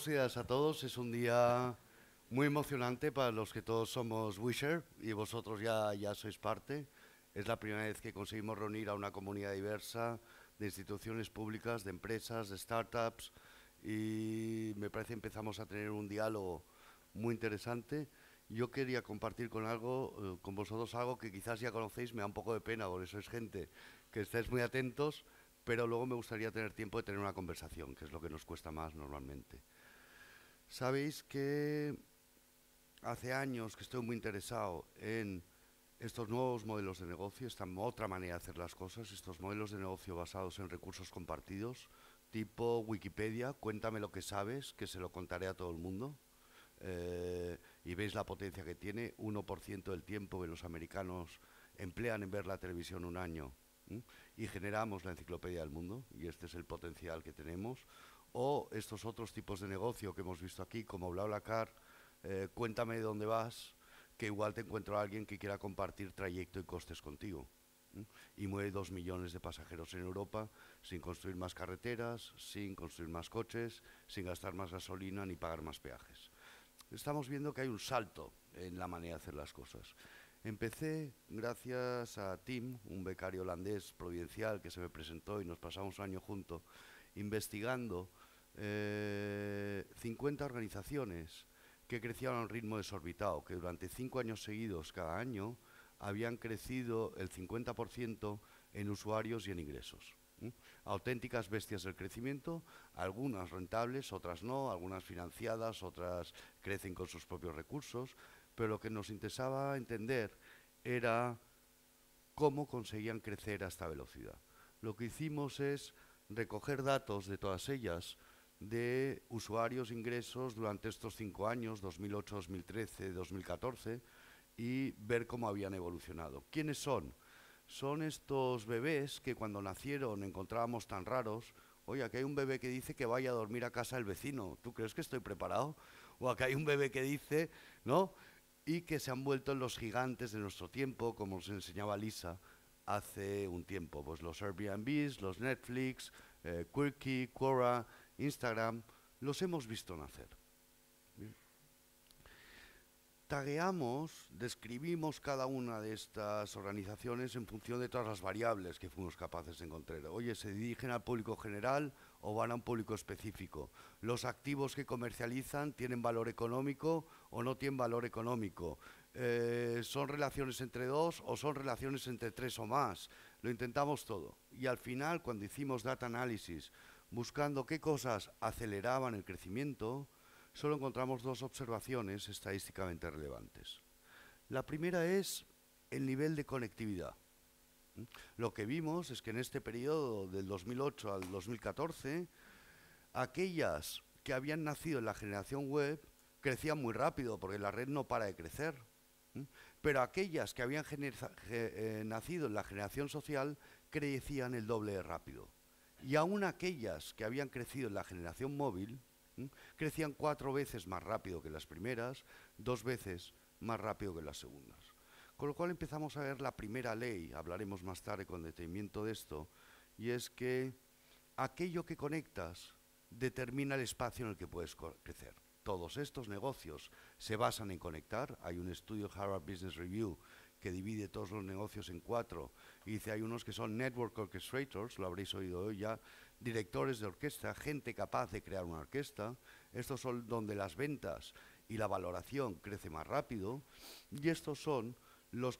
Buenos días a todos. Es un día muy emocionante para los que todos somos Wisher y vosotros ya sois parte. Es la primera vez que conseguimos reunir a una comunidad diversa de instituciones públicas, de empresas, de startups y me parece que empezamos a tener un diálogo muy interesante. Yo quería compartir con vosotros algo que quizás ya conocéis, me da un poco de pena, porque sois gente que estáis muy atentos, pero luego me gustaría tener tiempo de tener una conversación, que es lo que nos cuesta más normalmente. Sabéis que hace años que estoy muy interesado en estos nuevos modelos de negocio, esta otra manera de hacer las cosas, estos modelos de negocio basados en recursos compartidos, tipo Wikipedia, cuéntame lo que sabes, que se lo contaré a todo el mundo. Y veis la potencia que tiene, 1% del tiempo que los americanos emplean en ver la televisión un año, ¿m? Y generamos la enciclopedia del mundo, y este es el potencial que tenemos. O estos otros tipos de negocio que hemos visto aquí, como BlaBlaCar, cuéntame de dónde vas, que igual te encuentro a alguien que quiera compartir trayecto y costes contigo. ¿M? Y mueve 2 millones de pasajeros en Europa sin construir más carreteras, sin construir más coches, sin gastar más gasolina ni pagar más peajes. Estamos viendo que hay un salto en la manera de hacer las cosas. Empecé gracias a Tim, un becario holandés providencial que se me presentó y nos pasamos un año juntos investigando 50 organizaciones que crecían a un ritmo desorbitado, que durante 5 años seguidos cada año habían crecido el 50% en usuarios y en ingresos. Auténticas bestias del crecimiento, algunas rentables, otras no, algunas financiadas, otras crecen con sus propios recursos, pero lo que nos interesaba entender era cómo conseguían crecer a esta velocidad. Lo que hicimos es recoger datos de todas ellas, de usuarios, ingresos durante estos 5 años, 2008, 2013, 2014, y ver cómo habían evolucionado. ¿Quiénes son? Son estos bebés que cuando nacieron encontrábamos tan raros. Oye, aquí hay un bebé que dice que vaya a dormir a casa del vecino. ¿Tú crees que estoy preparado? O acá hay un bebé que dice, ¿no? Y que se han vuelto en los gigantes de nuestro tiempo, como nos enseñaba Lisa hace un tiempo. Pues los Airbnbs, los Netflix, Quirky, Quora, Instagram, los hemos visto nacer. Bien. Tagueamos, describimos cada una de estas organizaciones en función de todas las variables que fuimos capaces de encontrar. Oye, ¿se dirigen al público general o van a un público específico? ¿Los activos que comercializan tienen valor económico o no tienen valor económico? ¿Son relaciones entre dos o son relaciones entre tres o más? Lo intentamos todo. Y al final, cuando hicimos data analysis, buscando qué cosas aceleraban el crecimiento, solo encontramos dos observaciones estadísticamente relevantes. La primera es el nivel de conectividad. Lo que vimos es que en este periodo del 2008 al 2014, aquellas que habían nacido en la generación web crecían muy rápido porque la red no para de crecer. Pero aquellas que habían nacido en la generación social crecían el doble de rápido. Y aún aquellas que habían crecido en la generación móvil crecían 4 veces más rápido que las primeras, 2 veces más rápido que las segundas. Con lo cual empezamos a ver la primera ley, hablaremos más tarde con detenimiento de esto, y es que aquello que conectas determina el espacio en el que puedes crecer. Todos estos negocios se basan en conectar. Hay un estudio Harvard Business Review que divide todos los negocios en 4 y dice hay unos que son network orchestrators, lo habréis oído hoy ya, directores de orquesta, gente capaz de crear una orquesta. Estos son donde las ventas y la valoración crece más rápido, y estos son los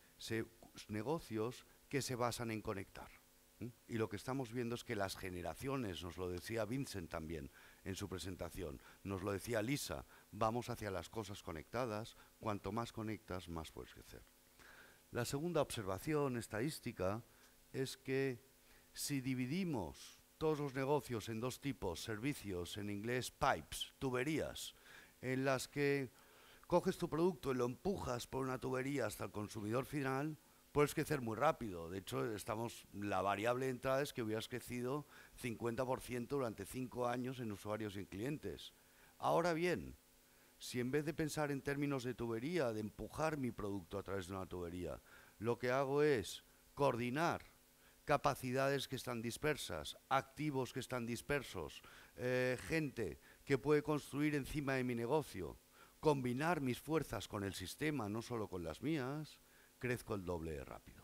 negocios que se basan en conectar. Y lo que estamos viendo es que las generaciones, nos lo decía Vincent también en su presentación, nos lo decía Lisa, vamos hacia las cosas conectadas, cuanto más conectas, más puedes crecer. La segunda observación estadística es que si dividimos todos los negocios en dos tipos, servicios, en inglés pipes, tuberías, en las que coges tu producto y lo empujas por una tubería hasta el consumidor final, puedes crecer muy rápido. De hecho, la variable de entrada es que hubieras crecido 50% durante 5 años en usuarios y en clientes. Ahora bien, si en vez de pensar en términos de tubería, de empujar mi producto a través de una tubería, lo que hago es coordinar capacidades que están dispersas, activos que están dispersos, gente que puede construir encima de mi negocio, combinar mis fuerzas con el sistema, no solo con las mías, crezco el doble de rápido.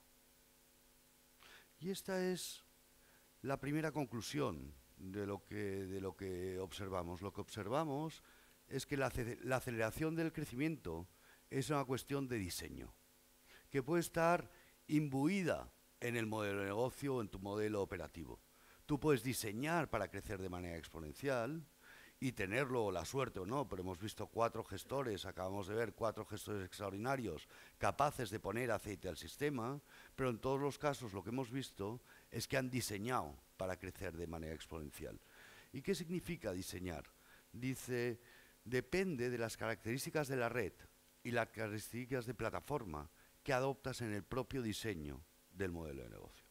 Y esta es la primera conclusión de lo que observamos. Lo que observamos es que la aceleración del crecimiento es una cuestión de diseño, que puede estar imbuida en el modelo de negocio o en tu modelo operativo. Tú puedes diseñar para crecer de manera exponencial y tenerlo, la suerte o no, pero hemos visto 4 gestores, acabamos de ver 4 gestores extraordinarios capaces de poner aceite al sistema, pero en todos los casos lo que hemos visto es que han diseñado para crecer de manera exponencial. ¿Y qué significa diseñar? Dice, depende de las características de la red y las características de plataforma que adoptas en el propio diseño del modelo de negocio.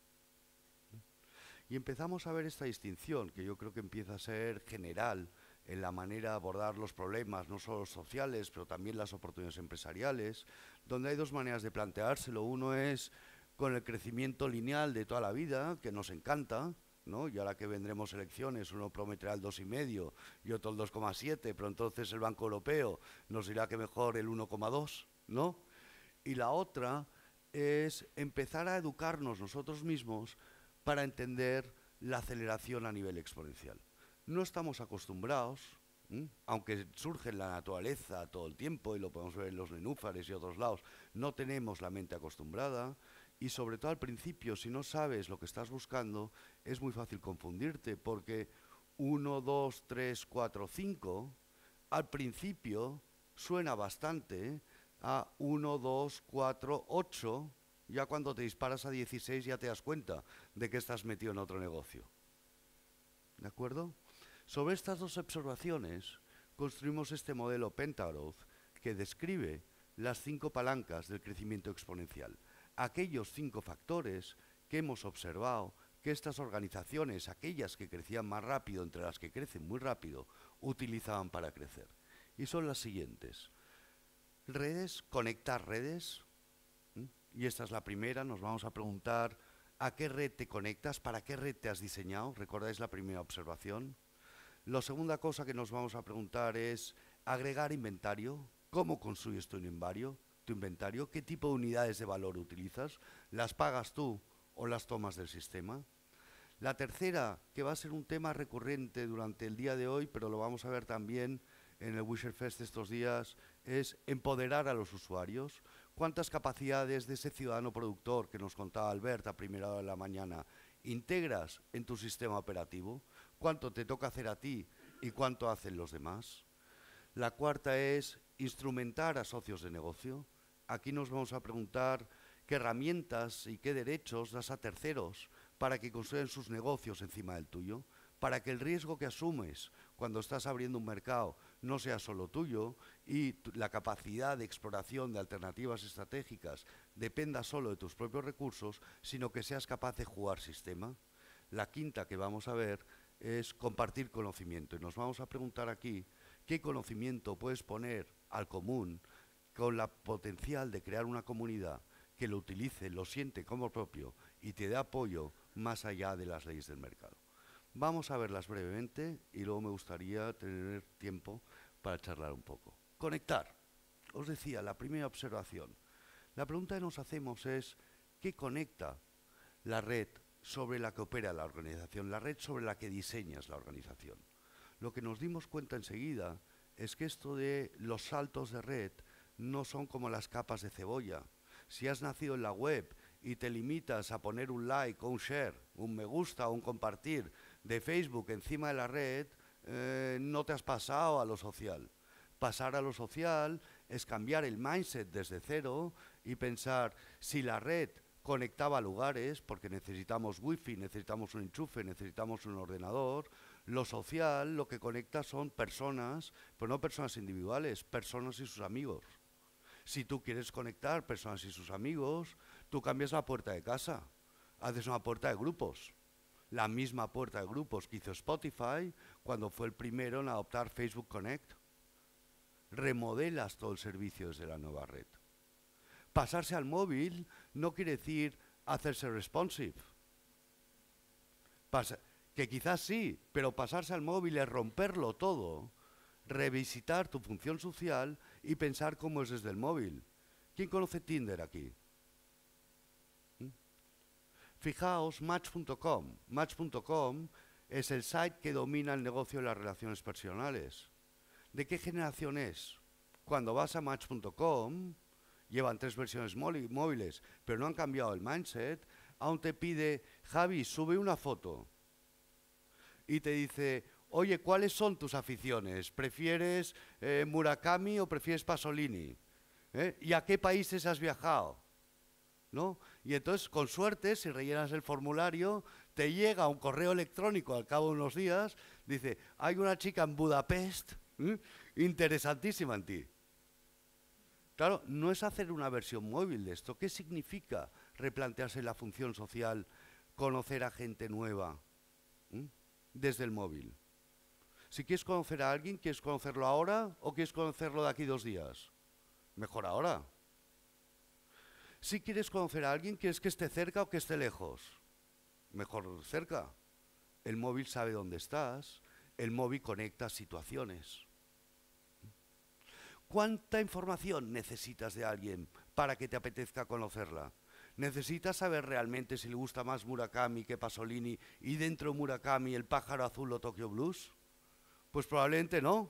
Y empezamos a ver esta distinción, que yo creo que empieza a ser general en la manera de abordar los problemas, no solo sociales, pero también las oportunidades empresariales, donde hay 2 maneras de planteárselo. Uno es con el crecimiento lineal de toda la vida, que nos encanta, ¿no? Y ahora que vendremos elecciones, uno prometerá el 2,5 y otro el 2,7, pero entonces el Banco Europeo nos dirá que mejor el 1,2, ¿no? Y la otra es empezar a educarnos nosotros mismos para entender la aceleración a nivel exponencial. No estamos acostumbrados, aunque surge en la naturaleza todo el tiempo, y lo podemos ver en los nenúfares y otros lados, no tenemos la mente acostumbrada, y sobre todo al principio, si no sabes lo que estás buscando, es muy fácil confundirte, porque 1, 2, 3, 4, 5, al principio suena bastante a 1, 2, 4, 8, ya cuando te disparas a 16 ya te das cuenta de que estás metido en otro negocio. ¿De acuerdo? Sobre estas 2 observaciones construimos este modelo Pentagrowth que describe las 5 palancas del crecimiento exponencial. Aquellos 5 factores que hemos observado que estas organizaciones, aquellas que crecían más rápido, entre las que crecen muy rápido, utilizaban para crecer. Y son las siguientes. Redes, conectar redes. Y esta es la primera, nos vamos a preguntar ¿a qué red te conectas? ¿Para qué red te has diseñado? ¿Recordáis la primera observación? La segunda cosa que nos vamos a preguntar es agregar inventario. ¿Cómo construyes tu inventario? ¿Qué tipo de unidades de valor utilizas? ¿Las pagas tú o las tomas del sistema? La tercera, que va a ser un tema recurrente durante el día de hoy, pero lo vamos a ver también en el Wisherfest estos días, es empoderar a los usuarios. ¿Cuántas capacidades de ese ciudadano productor que nos contaba Albert a primera hora de la mañana integras en tu sistema operativo? ¿Cuánto te toca hacer a ti y cuánto hacen los demás? La cuarta es instrumentar a socios de negocio. Aquí nos vamos a preguntar qué herramientas y qué derechos das a terceros para que construyan sus negocios encima del tuyo, para que el riesgo que asumes cuando estás abriendo un mercado no sea solo tuyo y la capacidad de exploración de alternativas estratégicas dependa solo de tus propios recursos, sino que seas capaz de jugar sistema. La quinta que vamos a ver es compartir conocimiento. Y nos vamos a preguntar aquí qué conocimiento puedes poner al común con la potencial de crear una comunidad que lo utilice, lo siente como propio y te dé apoyo más allá de las leyes del mercado. Vamos a verlas brevemente y luego me gustaría tener tiempo para charlar un poco. Conectar. Os decía, la primera observación. La pregunta que nos hacemos es, ¿qué conecta la red sobre la que opera la organización, la red sobre la que diseñas la organización? Lo que nos dimos cuenta enseguida es que esto de los saltos de red no son como las capas de cebolla. Si has nacido en la web y te limitas a poner un like o un share, un me gusta o un compartir de Facebook encima de la red, no te has pasado a lo social. Pasar a lo social es cambiar el mindset desde cero y pensar si la red conectaba lugares, porque necesitamos wifi, necesitamos un enchufe, necesitamos un ordenador. Lo social, lo que conecta son personas, pero no personas individuales, personas y sus amigos. Si tú quieres conectar personas y sus amigos, tú cambias la puerta de casa, haces una puerta de grupos. La misma puerta de grupos que hizo Spotify cuando fue el primero en adoptar Facebook Connect. Remodelas todo el servicio desde la nueva red. Pasarse al móvil no quiere decir hacerse responsive. Que quizás sí, pero pasarse al móvil es romperlo todo revisitar tu función social y pensar cómo es desde el móvil. ¿Quién conoce Tinder aquí? Fijaos, Match.com. Match.com es el site que domina el negocio de las relaciones personales. ¿De qué generación es? Cuando vas a Match.com, llevan 3 versiones móviles, pero no han cambiado el mindset, aún te pide, Javi, sube una foto. Y te dice, oye, ¿cuáles son tus aficiones? ¿Prefieres Murakami o prefieres Pasolini? ¿Y a qué países has viajado? ¿No? Y entonces, con suerte, si rellenas el formulario, te llega un correo electrónico al cabo de unos días, dice, hay una chica en Budapest interesantísima en ti. Claro, no es hacer una versión móvil de esto. ¿Qué significa replantearse la función social, conocer a gente nueva desde el móvil? Si quieres conocer a alguien, ¿quieres conocerlo ahora o quieres conocerlo de aquí 2 días? Mejor ahora. Si quieres conocer a alguien, ¿quieres que esté cerca o que esté lejos? Mejor cerca. El móvil sabe dónde estás, el móvil conecta situaciones. ¿Cuánta información necesitas de alguien para que te apetezca conocerla? ¿Necesitas saber realmente si le gusta más Murakami que Pasolini y dentro de Murakami el pájaro azul o Tokyo Blues? Pues probablemente no.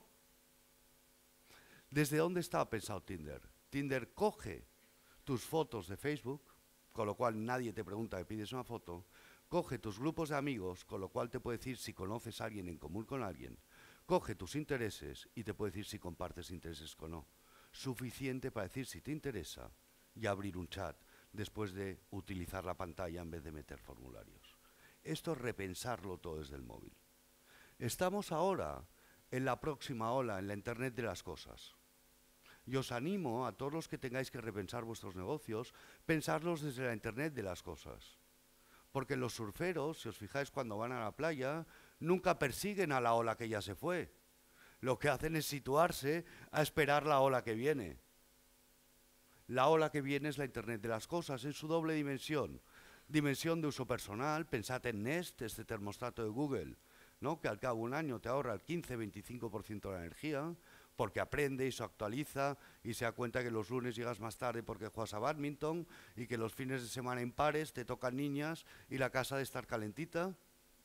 ¿Desde dónde estaba pensado Tinder? Tinder coge tus fotos de Facebook, con lo cual nadie te pregunta que pides una foto, coge tus grupos de amigos, con lo cual te puede decir si conoces a alguien en común con alguien, coge tus intereses y te puede decir si compartes intereses o no. Suficiente para decir si te interesa y abrir un chat después de utilizar la pantalla en vez de meter formularios. Esto es repensarlo todo desde el móvil. Estamos ahora en la próxima ola, en la Internet de las cosas. Y os animo a todos los que tengáis que repensar vuestros negocios, pensarlos desde la Internet de las cosas. Porque los surferos, si os fijáis cuando van a la playa, nunca persiguen a la ola que ya se fue. Lo que hacen es situarse a esperar la ola que viene. La ola que viene es la Internet de las cosas, en su doble dimensión. Dimensión de uso personal, pensad en Nest, este termostato de Google, ¿no? Que al cabo de un año te ahorra el 15-25% de la energía, porque aprende y se actualiza y se da cuenta que los lunes llegas más tarde porque juegas a bádminton y que los fines de semana impares te tocan niñas y la casa de estar calentita.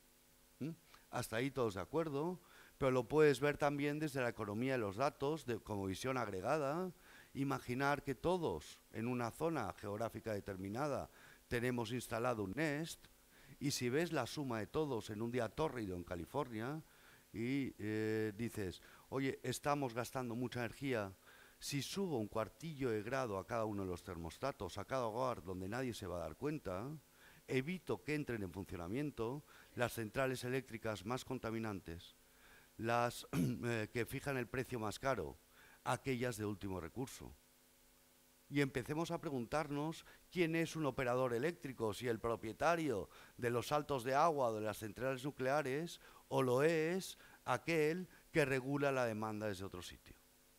Hasta ahí todos de acuerdo, pero lo puedes ver también desde la economía de los datos, como visión agregada. Imaginar que todos en una zona geográfica determinada tenemos instalado un Nest, y si ves la suma de todos en un día tórrido en California y dices, oye, estamos gastando mucha energía, si subo un cuartillo de grado a cada uno de los termostatos, a cada hogar donde nadie se va a dar cuenta, evito que entren en funcionamiento las centrales eléctricas más contaminantes, las que fijan el precio más caro, aquellas de último recurso. Y empecemos a preguntarnos quién es un operador eléctrico, si el propietario de los saltos de agua o de las centrales nucleares, o lo es aquel que regula la demanda desde otro sitio.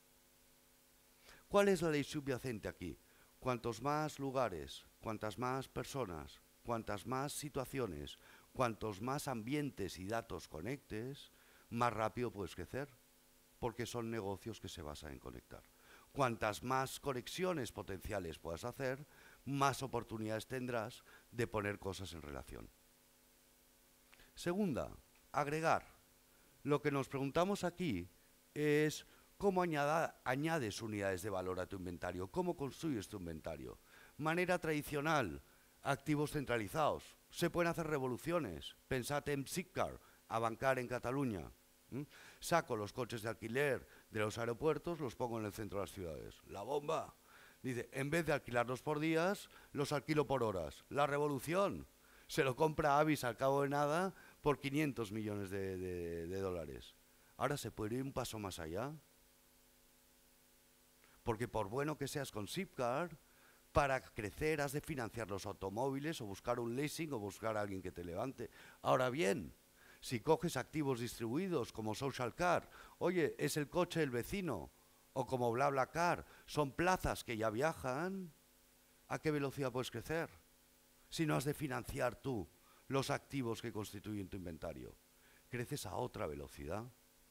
¿Cuál es la ley subyacente aquí? Cuantos más lugares, cuantas más personas, cuantas más situaciones, cuantos más ambientes y datos conectes, más rápido puedes crecer, porque son negocios que se basan en conectar. Cuantas más conexiones potenciales puedas hacer, más oportunidades tendrás de poner cosas en relación. Segunda, agregar. Lo que nos preguntamos aquí es cómo añades unidades de valor a tu inventario, cómo construyes tu inventario. Manera tradicional, activos centralizados. Se pueden hacer revoluciones. Pensad en Zipcar, Avantcar en Cataluña. Saco los coches de alquiler de los aeropuertos, los pongo en el centro de las ciudades. La bomba. Dice, en vez de alquilarlos por días, los alquilo por horas. La revolución. Se lo compra Avis al cabo de nada por 500 millones de dólares. Ahora se puede ir un paso más allá. Porque por bueno que seas con Zipcar, para crecer has de financiar los automóviles o buscar un leasing o buscar a alguien que te levante. Ahora bien, si coges activos distribuidos como Social Car, oye, es el coche del vecino, o como BlaBlaCar, son plazas que ya viajan, ¿a qué velocidad puedes crecer? Si no has de financiar tú los activos que constituyen tu inventario, creces a otra velocidad.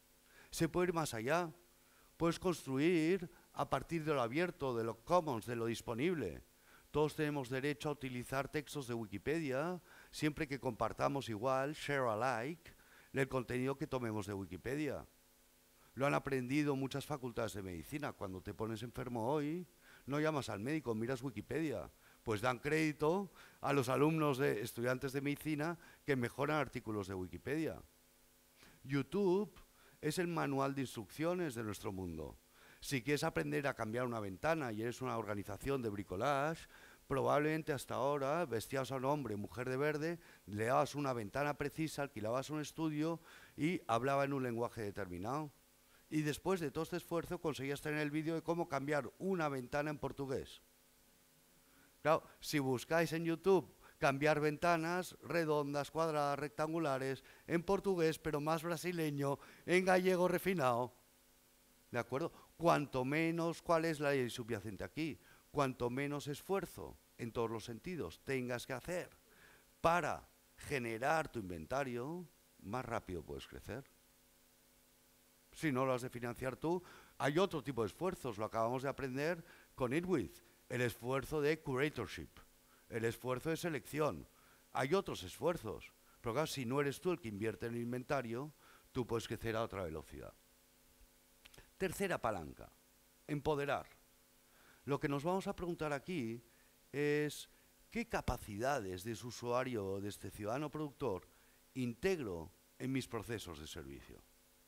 Se puede ir más allá. Puedes construir a partir de lo abierto, de lo commons, de lo disponible. Todos tenemos derecho a utilizar textos de Wikipedia siempre que compartamos igual, share alike, el contenido que tomemos de Wikipedia. Lo han aprendido muchas facultades de medicina. Cuando te pones enfermo hoy, no llamas al médico, miras Wikipedia. Pues dan crédito a los alumnos de estudiantes de medicina que mejoran artículos de Wikipedia. YouTube es el manual de instrucciones de nuestro mundo. Si quieres aprender a cambiar una ventana y eres una organización de bricolage, probablemente hasta ahora, vestías a un hombre, mujer de verde, le dabas una ventana precisa, alquilabas un estudio y hablaba en un lenguaje determinado. Y después de todo este esfuerzo conseguías tener el vídeo de cómo cambiar una ventana en portugués. Claro, si buscáis en YouTube cambiar ventanas redondas, cuadradas, rectangulares, en portugués, pero más brasileño, en gallego refinado, ¿de acuerdo? Cuanto menos, ¿cuál es la ley subyacente aquí? Cuanto menos esfuerzo, en todos los sentidos, tengas que hacer para generar tu inventario, más rápido puedes crecer. Si no lo has de financiar tú, hay otro tipo de esfuerzos, lo acabamos de aprender con ItWith, el esfuerzo de curatorship, el esfuerzo de selección. Hay otros esfuerzos, pero claro, si no eres tú el que invierte en el inventario, tú puedes crecer a otra velocidad. Tercera palanca, empoderar. Lo que nos vamos a preguntar aquí es qué capacidades de su usuario o de este ciudadano productor integro en mis procesos de servicio.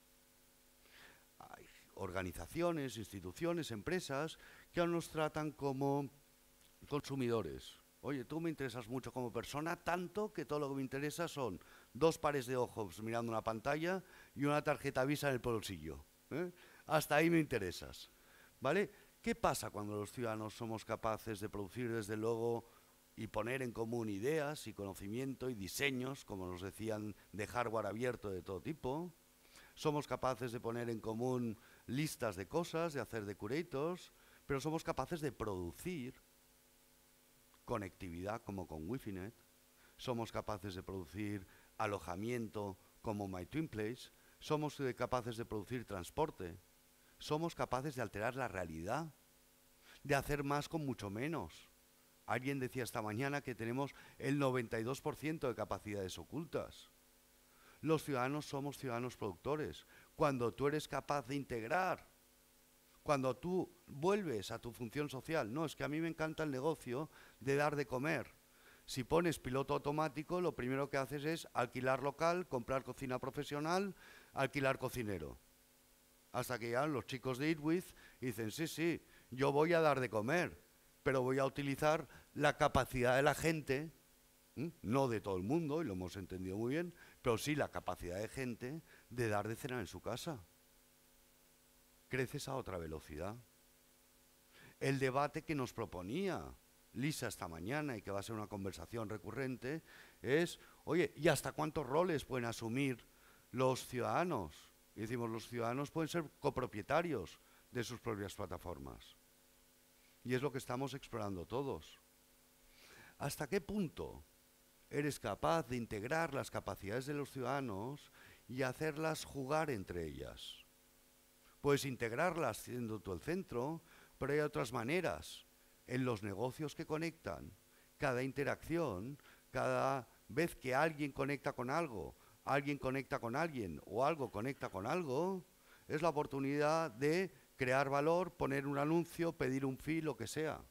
Hay organizaciones, instituciones, empresas que aún nos tratan como consumidores. Oye, tú me interesas mucho como persona, tanto que todo lo que me interesa son 2 pares de ojos mirando una pantalla y una tarjeta Visa en el bolsillo. Hasta ahí me interesas, ¿vale? ¿Qué pasa cuando los ciudadanos somos capaces de producir, desde luego, y poner en común ideas y conocimiento y diseños, como nos decían, de hardware abierto de todo tipo? Somos capaces de poner en común listas de cosas, de hacer de curators, pero somos capaces de producir conectividad como con Wifinet, somos capaces de producir alojamiento como MyTwinPlace, somos capaces de producir transporte, somos capaces de alterar la realidad, de hacer más con mucho menos. Alguien decía esta mañana que tenemos el 92% de capacidades ocultas. Los ciudadanos somos ciudadanos productores. Cuando tú eres capaz de integrar, cuando tú vuelves a tu función social, no, es que a mí me encanta el negocio de dar de comer. Si pones piloto automático, lo primero que haces es alquilar local, comprar cocina profesional, alquilar cocinero. Hasta que llegan los chicos de ItWith y dicen, sí, sí, yo voy a dar de comer, pero voy a utilizar la capacidad de la gente, no de todo el mundo, y lo hemos entendido muy bien, pero sí la capacidad de gente de dar de cenar en su casa. Creces a otra velocidad. El debate que nos proponía Lisa esta mañana y que va a ser una conversación recurrente es, oye, ¿y hasta cuántos roles pueden asumir los ciudadanos? Y decimos, los ciudadanos pueden ser copropietarios de sus propias plataformas. Y es lo que estamos explorando todos. ¿Hasta qué punto eres capaz de integrar las capacidades de los ciudadanos y hacerlas jugar entre ellas? Puedes integrarlas siendo tú el centro, pero hay otras maneras. En los negocios que conectan, cada interacción, cada vez que alguien conecta con algo, alguien conecta con alguien o algo conecta con algo, es la oportunidad de crear valor, poner un anuncio, pedir un fee, lo que sea.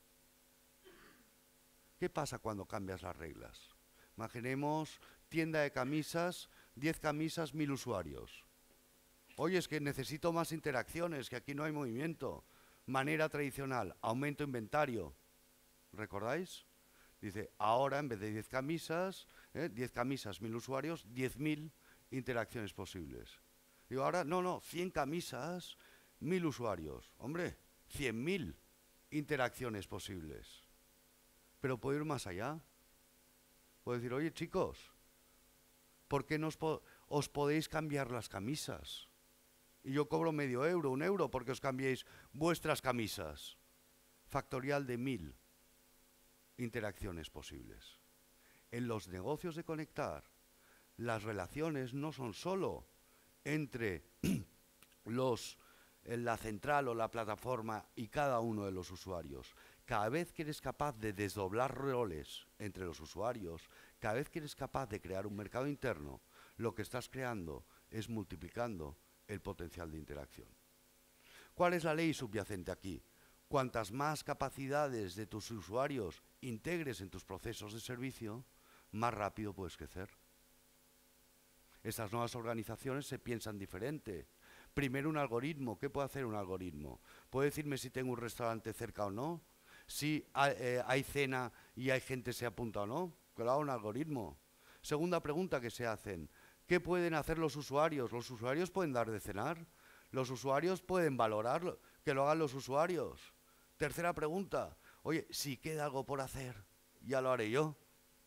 ¿Qué pasa cuando cambias las reglas? Imaginemos tienda de camisas, 10 camisas, 1000 usuarios. Oye, es que necesito más interacciones, que aquí no hay movimiento. Manera tradicional, aumento inventario. ¿Recordáis? Dice, ahora en vez de 10 camisas, 1000 usuarios, 10.000 interacciones posibles. Digo, ahora, no, 100 camisas, 1000 usuarios. Hombre, 100.000 interacciones posibles. Pero puedo ir más allá. Puedo decir, oye chicos, ¿por qué no os podéis cambiar las camisas? Y yo cobro medio euro, 1 euro, porque os cambiéis vuestras camisas. Factorial de 1000 interacciones posibles. En los negocios de conectar, las relaciones no son solo entre en la central o la plataforma y cada uno de los usuarios. Cada vez que eres capaz de desdoblar roles entre los usuarios, cada vez que eres capaz de crear un mercado interno, lo que estás creando es multiplicando el potencial de interacción. ¿Cuál es la ley subyacente aquí? Cuantas más capacidades de tus usuarios integres en tus procesos de servicio, más rápido puedes crecer. Estas nuevas organizaciones se piensan diferente. Primero un algoritmo. ¿Qué puede hacer un algoritmo? ¿Puede decirme si tengo un restaurante cerca o no? Si hay cena y hay gente se apunta o no. Que lo haga un algoritmo. Segunda pregunta que se hacen. ¿Qué pueden hacer los usuarios? Los usuarios pueden dar de cenar. Los usuarios pueden valorar que lo hagan los usuarios. Tercera pregunta. Oye, si queda algo por hacer, ya lo haré yo.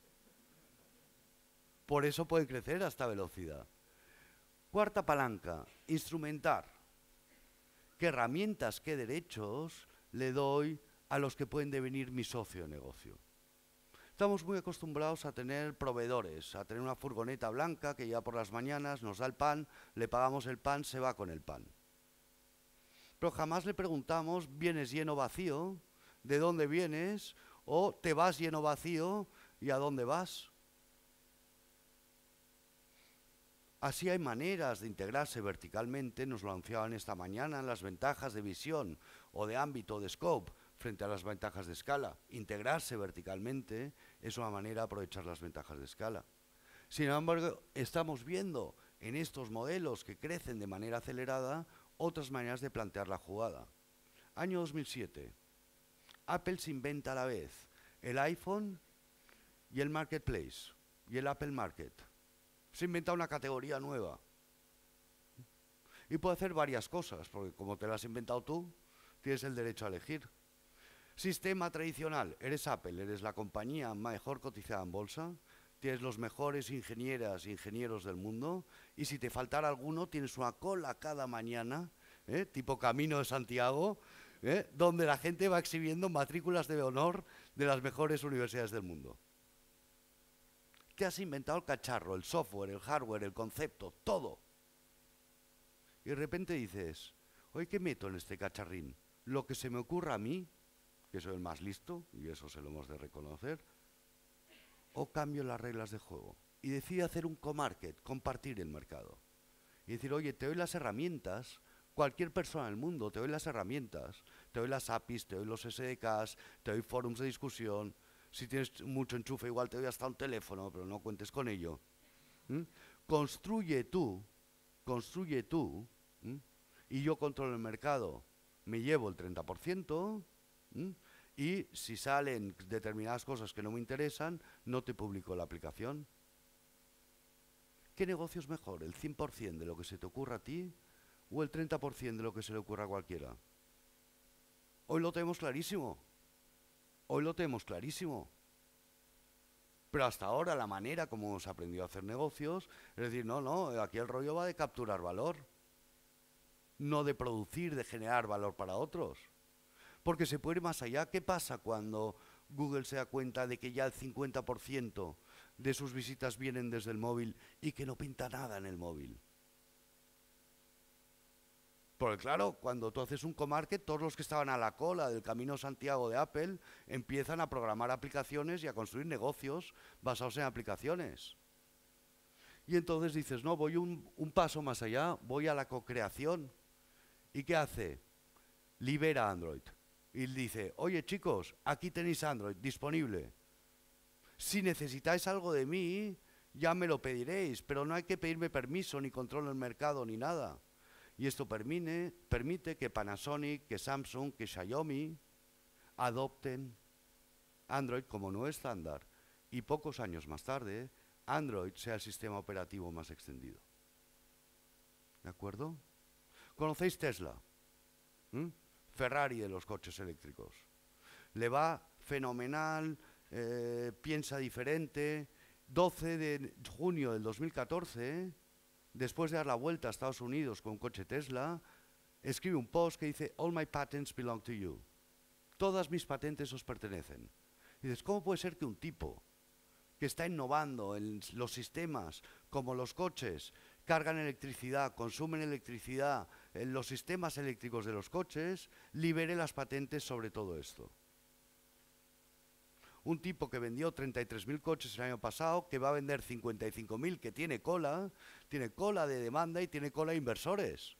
Por eso pueden crecer a esta velocidad. Cuarta palanca, instrumentar. ¿Qué herramientas, qué derechos le doy a los que pueden devenir mi socio de negocio? Estamos muy acostumbrados a tener proveedores, a tener una furgoneta blanca que ya por las mañanas nos da el pan, le pagamos el pan, se va con el pan. Pero jamás le preguntamos, ¿vienes lleno vacío? ¿De dónde vienes? ¿O te vas lleno vacío? ¿Y a dónde vas? Así hay maneras de integrarse verticalmente, nos lo anunciaban esta mañana, las ventajas de visión o de ámbito, de scope, frente a las ventajas de escala. Integrarse verticalmente es una manera de aprovechar las ventajas de escala. Sin embargo, estamos viendo en estos modelos que crecen de manera acelerada otras maneras de plantear la jugada. Año 2007. Apple se inventa a la vez el iPhone y el Marketplace y el Apple Market. Se inventa una categoría nueva. Y puede hacer varias cosas, porque como te las has inventado tú, tienes el derecho a elegir. Sistema tradicional, eres Apple, eres la compañía mejor cotizada en bolsa, tienes los mejores ingenieras e ingenieros del mundo, y si te faltara alguno, tienes una cola cada mañana, tipo Camino de Santiago, donde la gente va exhibiendo matrículas de honor de las mejores universidades del mundo. ¿Qué has inventado? El cacharro, el software, el hardware, el concepto, todo. Y de repente dices, oye, ¿qué meto en este cacharrín? Lo que se me ocurra a mí, que soy el más listo, y eso se lo hemos de reconocer, o cambio las reglas de juego. Y decido hacer un co-market, compartir el mercado. Y decir, oye, te doy las herramientas, cualquier persona del mundo, te doy las herramientas, te doy las APIs, te doy los SDKs, te doy forums de discusión. Si tienes mucho enchufe, igual te doy hasta un teléfono, pero no cuentes con ello. Construye tú, y yo controlo el mercado. Me llevo el 30%, y si salen determinadas cosas que no me interesan, no te publico la aplicación. ¿Qué negocio es mejor? ¿El 100% de lo que se te ocurra a ti o el 30% de lo que se le ocurra a cualquiera? Hoy lo tenemos clarísimo. Hoy lo tenemos clarísimo. Pero hasta ahora la manera como hemos aprendido a hacer negocios, es decir, no, aquí el rollo va de capturar valor, no de producir, de generar valor para otros. Porque se puede ir más allá. ¿Qué pasa cuando Google se da cuenta de que ya el 50% de sus visitas vienen desde el móvil y que no pinta nada en el móvil? Porque claro, cuando tú haces un co-market, todos los que estaban a la cola del Camino Santiago de Apple empiezan a programar aplicaciones y a construir negocios basados en aplicaciones. Y entonces dices, no, voy un paso más allá, voy a la co-creación. ¿Y qué hace? Libera Android. Y dice, oye chicos, aquí tenéis Android disponible. Si necesitáis algo de mí, ya me lo pediréis, pero no hay que pedirme permiso, ni control del mercado, ni nada. Y esto permite que Panasonic, que Samsung, que Xiaomi adopten Android como nuevo estándar y pocos años más tarde Android sea el sistema operativo más extendido. ¿De acuerdo? ¿Conocéis Tesla? Ferrari de los coches eléctricos. Le va fenomenal, piensa diferente. 12 de junio del 2014... después de dar la vuelta a Estados Unidos con un coche Tesla, escribe un post que dice, all my patents belong to you. Todas mis patentes os pertenecen. Y dices, ¿cómo puede ser que un tipo que está innovando en los sistemas, como los coches, cargan electricidad, consumen electricidad, los sistemas eléctricos de los coches, libere las patentes sobre todo esto. Un tipo que vendió 33.000 coches el año pasado, que va a vender 55.000, que tiene cola de demanda y tiene cola de inversores.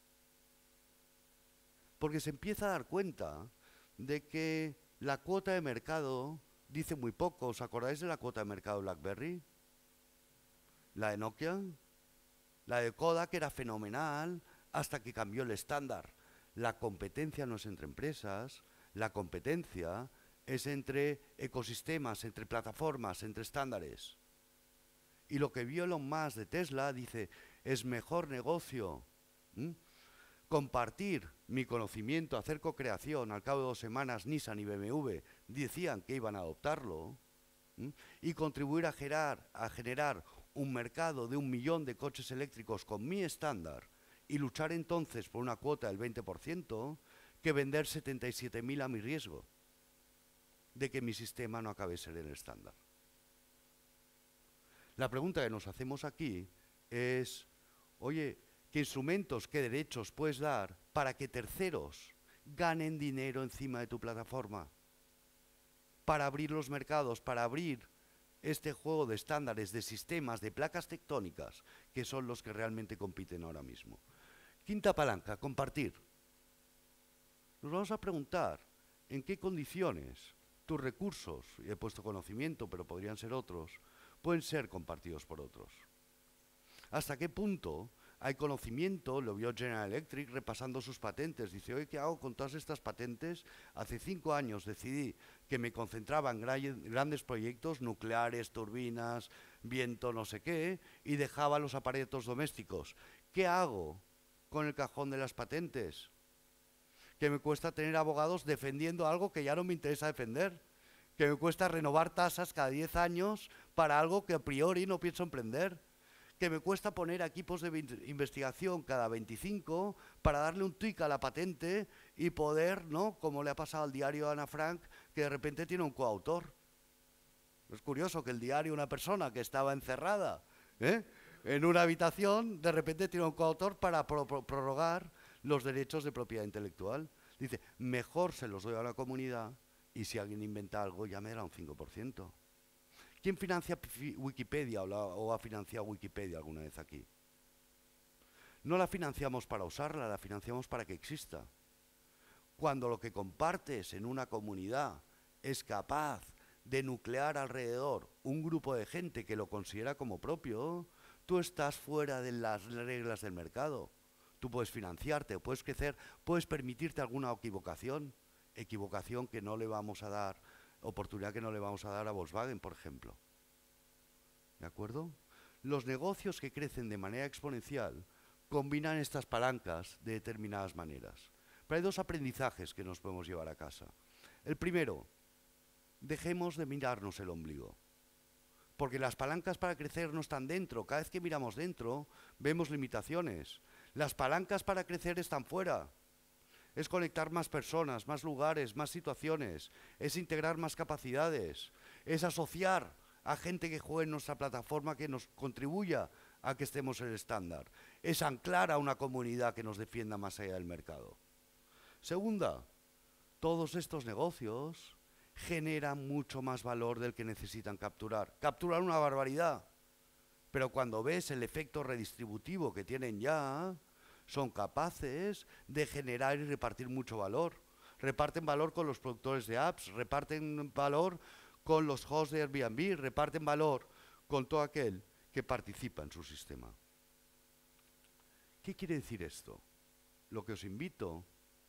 Porque se empieza a dar cuenta de que la cuota de mercado dice muy poco. ¿Os acordáis de la cuota de mercado de BlackBerry? La de Nokia, la de Kodak era fenomenal hasta que cambió el estándar. La competencia no es entre empresas, la competencia es entre ecosistemas, entre plataformas, entre estándares. Y lo que vio Elon Musk de Tesla dice, es mejor negocio compartir mi conocimiento, hacer co-creación. Al cabo de 2 semanas Nissan y BMW decían que iban a adoptarlo y contribuir a generar un mercado de 1 millón de coches eléctricos con mi estándar y luchar entonces por una cuota del 20% que vender 77.000 a mi riesgo de que mi sistema no acabe de ser el estándar. La pregunta que nos hacemos aquí es, oye, ¿qué instrumentos, qué derechos puedes dar para que terceros ganen dinero encima de tu plataforma? Para abrir los mercados, para abrir este juego de estándares, de sistemas, de placas tectónicas, que son los que realmente compiten ahora mismo. Quinta palanca, compartir. Nos vamos a preguntar en qué condiciones tus recursos, y he puesto conocimiento, pero podrían ser otros, pueden ser compartidos por otros. ¿Hasta qué punto hay conocimiento? Lo vio General Electric repasando sus patentes. Dice, oye, ¿qué hago con todas estas patentes? Hace 5 años decidí que me concentraba en grandes proyectos, nucleares, turbinas, viento, no sé qué, y dejaba los aparatos domésticos. ¿Qué hago con el cajón de las patentes? Que me cuesta tener abogados defendiendo algo que ya no me interesa defender. Que me cuesta renovar tasas cada 10 años para algo que a priori no pienso emprender. Que me cuesta poner equipos de investigación cada 25 para darle un tweak a la patente y poder, ¿no? Como le ha pasado al diario Ana Frank, que de repente tiene un coautor. Es curioso que el diario, una persona que estaba encerrada en una habitación, de repente tiene un coautor para prorrogar los derechos de propiedad intelectual. Dice, mejor se los doy a la comunidad y si alguien inventa algo ya me dará un 5%. ¿Quién financia Wikipedia o ha financiado Wikipedia alguna vez aquí? No la financiamos para usarla, la financiamos para que exista. Cuando lo que compartes en una comunidad es capaz de nuclear alrededor un grupo de gente que lo considera como propio, tú estás fuera de las reglas del mercado. Tú puedes financiarte, puedes crecer, puedes permitirte alguna equivocación que no le vamos a dar, oportunidad que no le vamos a dar a Volkswagen, por ejemplo. ¿De acuerdo? Los negocios que crecen de manera exponencial combinan estas palancas de determinadas maneras. Pero hay 2 aprendizajes que nos podemos llevar a casa. El primero, dejemos de mirarnos el ombligo. Porque las palancas para crecer no están dentro. Cada vez que miramos dentro, vemos limitaciones. Las palancas para crecer están fuera. Es conectar más personas, más lugares, más situaciones. Es integrar más capacidades. Es asociar a gente que juegue en nuestra plataforma que nos contribuya a que estemos en el estándar. Es anclar a una comunidad que nos defienda más allá del mercado. Segunda, todos estos negocios generan mucho más valor del que necesitan capturar. Capturan una barbaridad, pero cuando ves el efecto redistributivo que tienen ya, son capaces de generar y repartir mucho valor. Reparten valor con los productores de apps, reparten valor con los hosts de Airbnb, reparten valor con todo aquel que participa en su sistema. ¿Qué quiere decir esto? Lo que os invito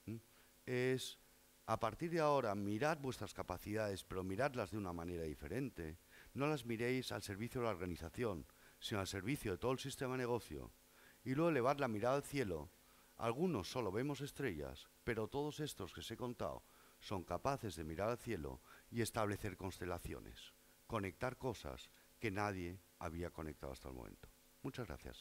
es, a partir de ahora, mirad vuestras capacidades, pero miradlas de una manera diferente. No las miréis al servicio de la organización, sino al servicio de todo el sistema de negocio. Y luego elevar la mirada al cielo. Algunos solo vemos estrellas, pero todos estos que os he contado son capaces de mirar al cielo y establecer constelaciones, conectar cosas que nadie había conectado hasta el momento. Muchas gracias.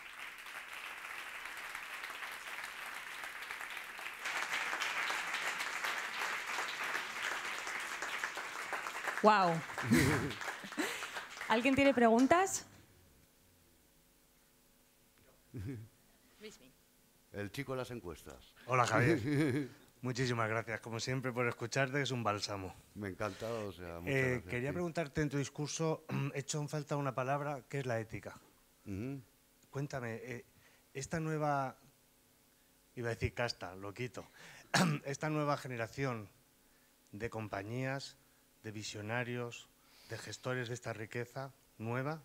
¡Wow! ¿Alguien tiene preguntas? el chico de las encuestas. Hola, Javier. Muchísimas gracias, como siempre, por escucharte, es un bálsamo. Me encanta, o sea, muchas gracias. Quería preguntarte en tu discurso, he hecho en falta una palabra, que es la ética. Cuéntame, esta nueva, iba a decir casta, lo quito, esta nueva generación de compañías, de visionarios, de gestores de esta riqueza nueva,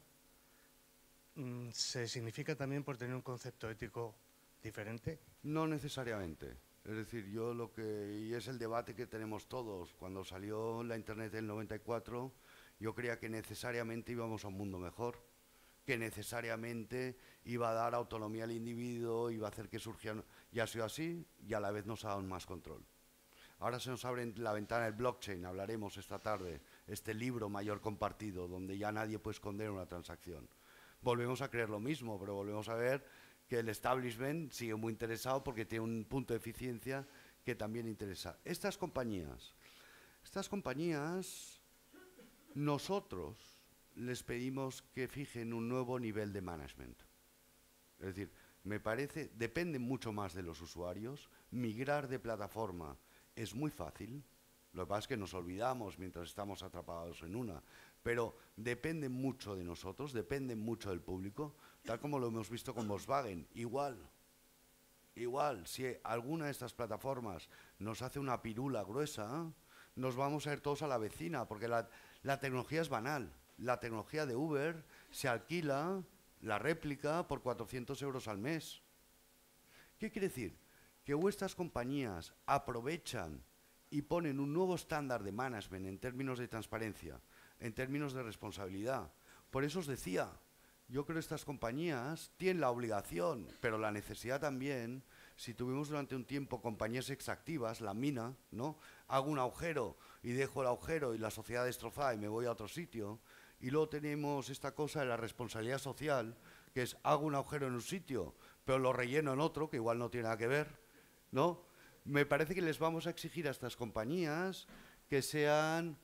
¿se significa también por tener un concepto ético diferente? No necesariamente. Es decir, y es el debate que tenemos todos. Cuando salió la Internet del 94, yo creía que necesariamente íbamos a un mundo mejor, que necesariamente iba a dar autonomía al individuo, iba a hacer que surgieran. Ya ha sido así y a la vez nos ha dado más control. Ahora se nos abre la ventana del blockchain, hablaremos esta tarde, este libro mayor compartido, donde ya nadie puede esconder una transacción. Volvemos a creer lo mismo, pero volvemos a ver que el establishment sigue muy interesado porque tiene un punto de eficiencia que también interesa. Estas compañías, nosotros les pedimos que fijen un nuevo nivel de management. Es decir, me parece, depende mucho más de los usuarios. Migrar de plataforma es muy fácil, lo que pasa es que nos olvidamos mientras estamos atrapados en una, pero depende mucho de nosotros, depende mucho del público, tal como lo hemos visto con Volkswagen. Igual, si alguna de estas plataformas nos hace una pirula gruesa, nos vamos a ir todos a la vecina, porque la tecnología es banal. La tecnología de Uber se alquila la réplica por 400 euros al mes. ¿Qué quiere decir? Que vuestras compañías aprovechan y ponen un nuevo estándar de management en términos de transparencia, en términos de responsabilidad. Por eso os decía, yo creo que estas compañías tienen la obligación, pero la necesidad también. Si tuvimos durante un tiempo compañías extractivas, la mina, ¿no? Hago un agujero y dejo el agujero y la sociedad destrozada y me voy a otro sitio. Y luego tenemos esta cosa de la responsabilidad social, que es hago un agujero en un sitio, pero lo relleno en otro, que igual no tiene nada que ver, ¿no? Me parece que les vamos a exigir a estas compañías que sean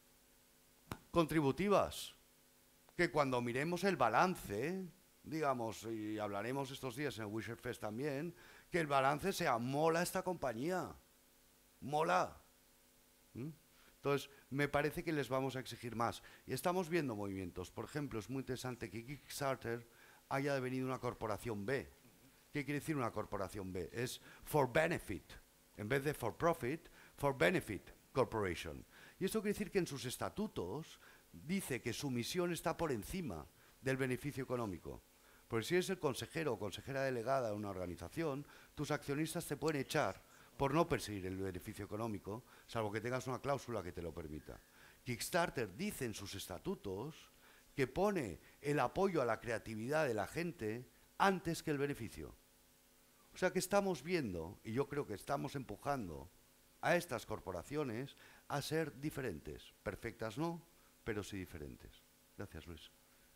contributivas, que cuando miremos el balance, digamos, y hablaremos estos días en el Wisher Fest también, que el balance sea, mola esta compañía, mola. Entonces, me parece que les vamos a exigir más. Y estamos viendo movimientos. Por ejemplo, es muy interesante que Kickstarter haya devenido una corporación B. ¿Qué quiere decir una corporación B? Es for benefit. En vez de for profit, for benefit corporation. Y esto quiere decir que en sus estatutos dice que su misión está por encima del beneficio económico. Porque si eres el consejero o consejera delegada de una organización, tus accionistas te pueden echar por no perseguir el beneficio económico, salvo que tengas una cláusula que te lo permita. Kickstarter dice en sus estatutos que pone el apoyo a la creatividad de la gente antes que el beneficio. O sea que estamos viendo, y yo creo que estamos empujando a estas corporaciones a ser diferentes. Perfectas no, pero sí diferentes. Gracias, Luis.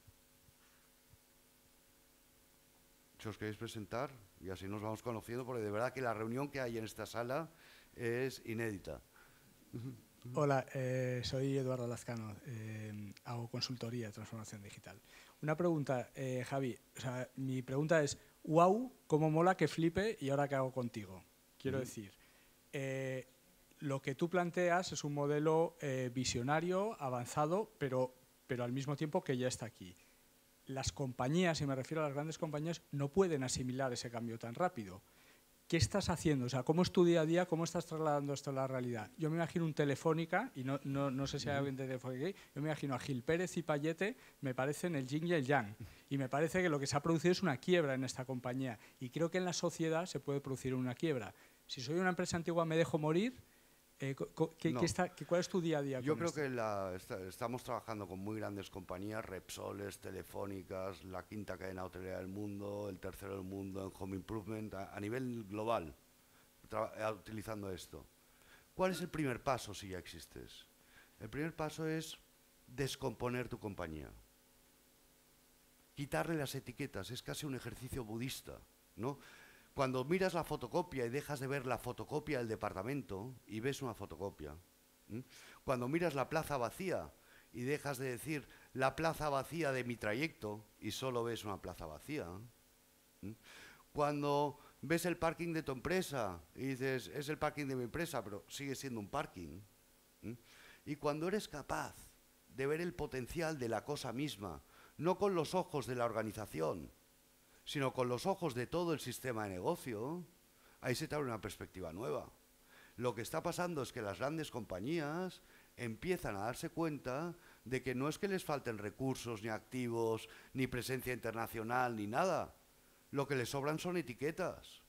Si os queréis presentar, y así nos vamos conociendo, porque de verdad que la reunión que hay en esta sala es inédita. Hola, soy Eduardo Lazcano, hago consultoría de transformación digital. Una pregunta, Javi, o sea, mi pregunta es, wow, cómo mola que flipe y ahora qué hago contigo. Quiero decir, lo que tú planteas es un modelo visionario, avanzado, pero al mismo tiempo que ya está aquí. Las compañías, y me refiero a las grandes compañías, no pueden asimilar ese cambio tan rápido. ¿Qué estás haciendo? O sea, ¿cómo es tu día a día? ¿Cómo estás trasladando esto a la realidad? Yo me imagino un Telefónica, y no sé si hay alguien de Telefónica, yo me imagino a Gil Pérez y Payete, me parecen el yin y el yang. Y me parece que lo que se ha producido es una quiebra en esta compañía. Y creo que en la sociedad se puede producir una quiebra. Si soy una empresa antigua, ¿me dejo morir? ¿Cuál es tu día a día? Yo creo que estamos trabajando con muy grandes compañías, Repsoles, Telefónicas, la quinta cadena hotelera del mundo, el tercero del mundo en Home Improvement, a nivel global, utilizando esto. ¿Cuál es el primer paso si ya existes? El primer paso es descomponer tu compañía. Quitarle las etiquetas, es casi un ejercicio budista, ¿no? Cuando miras la fotocopia y dejas de ver la fotocopia del departamento y ves una fotocopia. Cuando miras la plaza vacía y dejas de decir la plaza vacía de mi trayecto y solo ves una plaza vacía. Cuando ves el parking de tu empresa y dices, es el parking de mi empresa, pero sigue siendo un parking. Y cuando eres capaz de ver el potencial de la cosa misma, no con los ojos de la organización, sino con los ojos de todo el sistema de negocio, ahí se te abre una perspectiva nueva. Lo que está pasando es que las grandes compañías empiezan a darse cuenta de que no es que les falten recursos, ni activos, ni presencia internacional, ni nada. Lo que les sobran son etiquetas.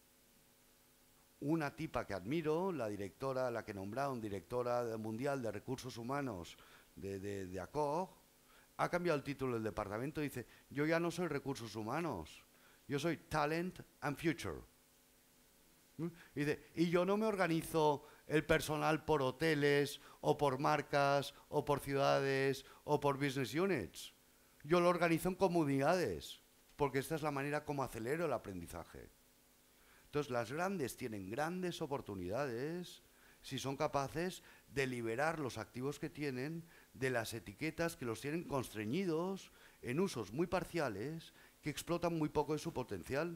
Una tipa que admiro, la directora, la que nombraron directora mundial de recursos humanos de ACOG, ha cambiado el título del departamento y dice, yo ya no soy recursos humanos, yo soy Talent and Future. Y dice, y yo no me organizo el personal por hoteles, o por marcas, o por ciudades, o por business units. Yo lo organizo en comunidades, porque esta es la manera como acelero el aprendizaje. Entonces, las grandes tienen grandes oportunidades si son capaces de liberar los activos que tienen de las etiquetas que los tienen constreñidos en usos muy parciales que explotan muy poco de su potencial.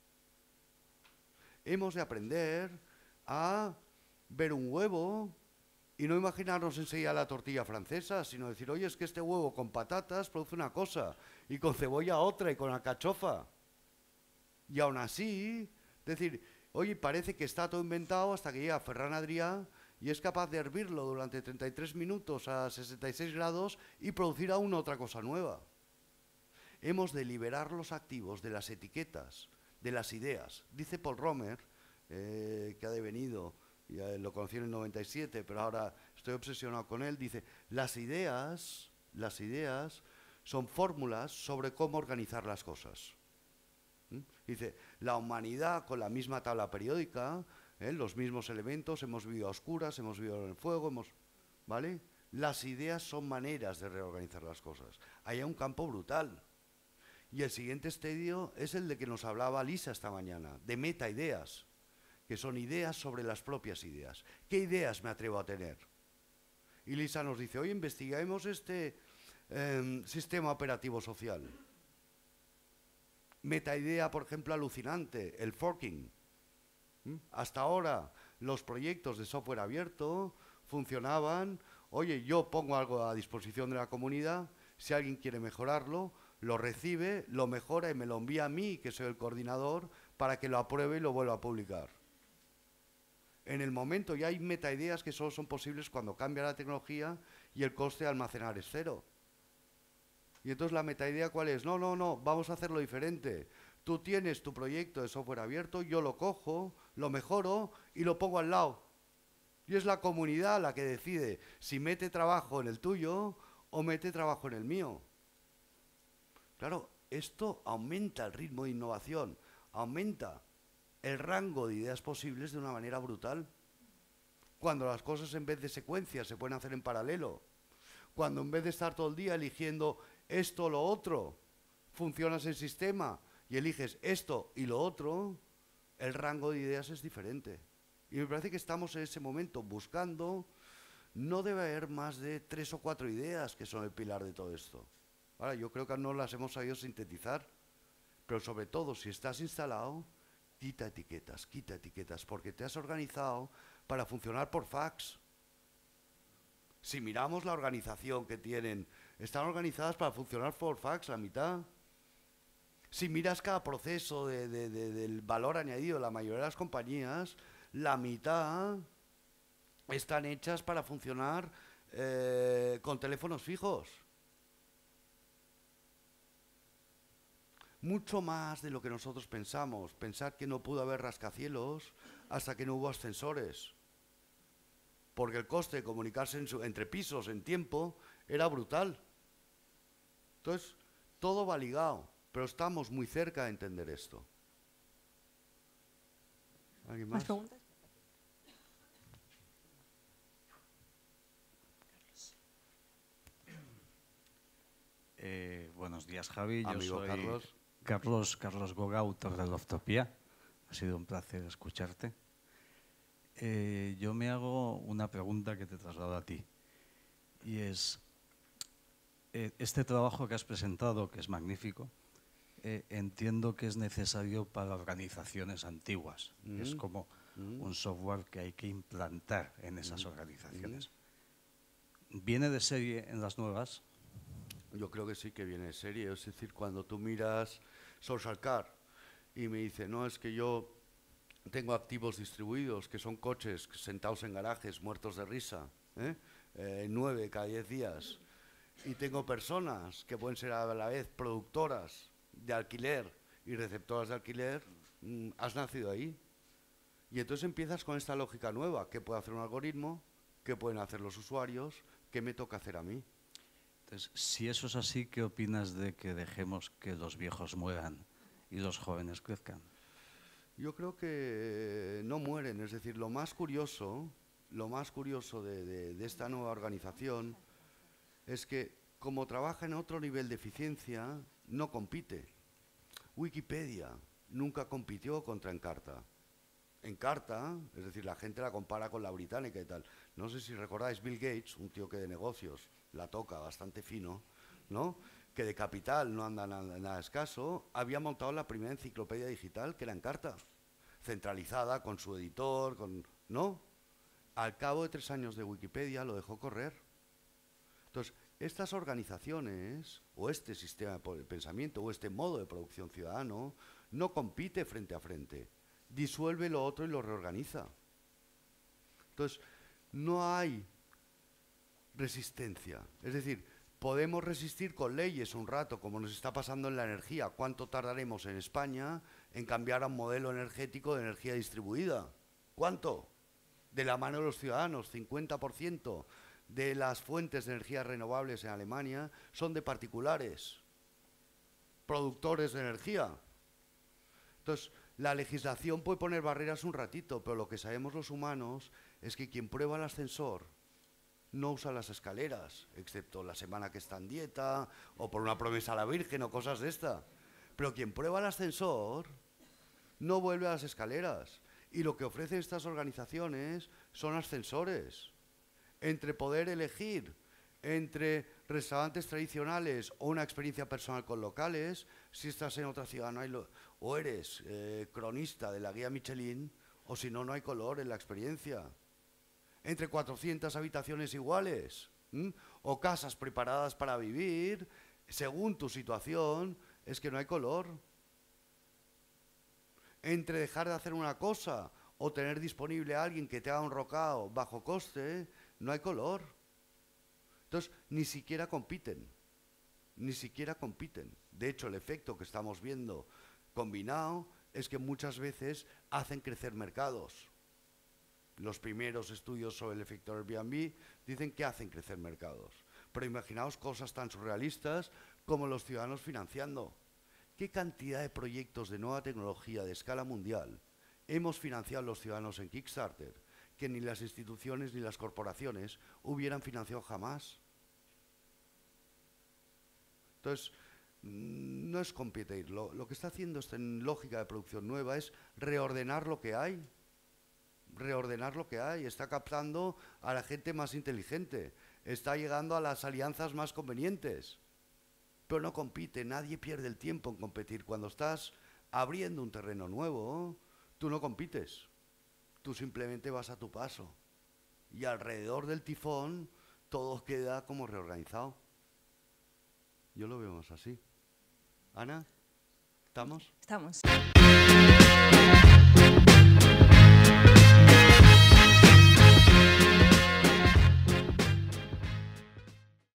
Hemos de aprender a ver un huevo y no imaginarnos enseguida la tortilla francesa, sino decir, oye, es que este huevo con patatas produce una cosa, y con cebolla otra, y con alcachofa. Y aún así, decir, oye, parece que está todo inventado hasta que llega Ferran Adrià y es capaz de hervirlo durante 33 minutos a 66 grados y producir aún otra cosa nueva. Hemos de liberar los activos de las etiquetas, de las ideas. Dice Paul Romer, que ha devenido, ya lo conocí en el 97, pero ahora estoy obsesionado con él, dice, las ideas son fórmulas sobre cómo organizar las cosas. Dice, la humanidad con la misma tabla periódica, los mismos elementos, hemos vivido a oscuras, hemos vivido en el fuego, ¿vale? Las ideas son maneras de reorganizar las cosas. Hay un campo brutal. Y el siguiente estadio es el de que nos hablaba Lisa esta mañana, de metaideas, que son ideas sobre las propias ideas. ¿Qué ideas me atrevo a tener? Y Lisa nos dice, hoy investiguemos este sistema operativo social. Metaidea, por ejemplo, alucinante, el forking. Hasta ahora los proyectos de software abierto funcionaban, oye, yo pongo algo a disposición de la comunidad, si alguien quiere mejorarlo, lo recibe, lo mejora y me lo envía a mí, que soy el coordinador, para que lo apruebe y lo vuelva a publicar. En el momento ya hay metaideas que solo son posibles cuando cambia la tecnología y el coste de almacenar es cero. Y entonces la metaidea, ¿cuál es? No, vamos a hacerlo diferente. Tú tienes tu proyecto de software abierto, yo lo cojo, lo mejoro y lo pongo al lado. Y es la comunidad la que decide si mete trabajo en el tuyo o mete trabajo en el mío. Claro, esto aumenta el ritmo de innovación, aumenta el rango de ideas posibles de una manera brutal. Cuando las cosas en vez de secuencias se pueden hacer en paralelo, cuando en vez de estar todo el día eligiendo esto o lo otro, funcionas el sistema y eliges esto y lo otro, el rango de ideas es diferente. Y me parece que estamos en ese momento buscando, no debe haber más de 3 o 4 ideas que son el pilar de todo esto. Ahora, yo creo que no las hemos sabido sintetizar, pero sobre todo, si estás instalado, quita etiquetas, porque te has organizado para funcionar por fax. Si miramos la organización que tienen, están organizadas para funcionar por fax, la mitad. Si miras cada proceso del valor añadido de la mayoría de las compañías, la mitad están hechas para funcionar con teléfonos fijos. Mucho más de lo que nosotros pensamos. Pensar que no pudo haber rascacielos hasta que no hubo ascensores. Porque el coste de comunicarse entre pisos en tiempo era brutal. Entonces, todo va ligado, pero estamos muy cerca de entender esto. ¿Alguien más? ¿Más preguntas? Buenos días, Javi. Amigo Yo soy Carlos Goga, autor de Loftopía. Ha sido un placer escucharte. Yo me hago una pregunta que te traslado a ti. Y es, este trabajo que has presentado, que es magnífico, entiendo que es necesario para organizaciones antiguas. Es como un software que hay que implantar en esas organizaciones. ¿Viene de serie en las nuevas? Yo creo que sí que viene de serie. Es decir, cuando tú miras Social Car y me dice, no, es que yo tengo activos distribuidos, que son coches sentados en garajes, muertos de risa, 9 cada 10 días, y tengo personas que pueden ser a la vez productoras de alquiler y receptoras de alquiler, has nacido ahí. Y entonces empiezas con esta lógica nueva: ¿qué puede hacer un algoritmo? ¿Qué pueden hacer los usuarios? ¿Qué me toca hacer a mí? Entonces, si eso es así, ¿qué opinas de que dejemos que los viejos mueran y los jóvenes crezcan? Yo creo que no mueren. Es decir, lo más curioso de esta nueva organización es que, como trabaja en otro nivel de eficiencia, no compite. Wikipedia nunca compitió contra Encarta. Encarta, es decir, la gente la compara con la británica y tal. No sé si recordáis, Bill Gates, un tío que de negocios la toca bastante fino, ¿no?, que de capital no anda nada escaso, había montado la primera enciclopedia digital, que era Encarta, centralizada, con su editor, ¿no? Al cabo de 3 años de Wikipedia lo dejó correr. Entonces, estas organizaciones, o este sistema de pensamiento, o este modo de producción ciudadano, no compite frente a frente, disuelve lo otro y lo reorganiza. Entonces, no hay resistencia. Es decir, podemos resistir con leyes un rato, como nos está pasando en la energía. ¿Cuánto tardaremos en España en cambiar a un modelo energético de energía distribuida? ¿Cuánto? De la mano de los ciudadanos. 50% de las fuentes de energía renovables en Alemania son de particulares, productores de energía. Entonces, la legislación puede poner barreras un ratito, pero lo que sabemos los humanos es que quien prueba el ascensor no usa las escaleras, excepto la semana que está en dieta, o por una promesa a la Virgen, o cosas de esta. Pero quien prueba el ascensor no vuelve a las escaleras. Y lo que ofrecen estas organizaciones son ascensores. Entre poder elegir entre restaurantes tradicionales o una experiencia personal con locales, si estás en otra ciudad no hay o eres cronista de la guía Michelin, o si no, no hay color en la experiencia. Entre 400 habitaciones iguales, o casas preparadas para vivir, según tu situación, es que no hay color. Entre dejar de hacer una cosa o tener disponible a alguien que te haga un rocao bajo coste, no hay color. Entonces, ni siquiera compiten. Ni siquiera compiten. De hecho, el efecto que estamos viendo combinado es que muchas veces hacen crecer mercados. Los primeros estudios sobre el efecto Airbnb dicen que hacen crecer mercados. Pero imaginaos cosas tan surrealistas como los ciudadanos financiando. ¿Qué cantidad de proyectos de nueva tecnología de escala mundial hemos financiado los ciudadanos en Kickstarter que ni las instituciones ni las corporaciones hubieran financiado jamás? Entonces, no es competir. Lo que está haciendo esta lógica de producción nueva es reordenar lo que hay. Reordenar lo que hay, está captando a la gente más inteligente, está llegando a las alianzas más convenientes, pero no compite. Nadie pierde el tiempo en competir. Cuando estás abriendo un terreno nuevo, tú no compites, tú simplemente vas a tu paso y alrededor del tifón todo queda como reorganizado. Yo lo veo más así. Ana, ¿estamos? Estamos.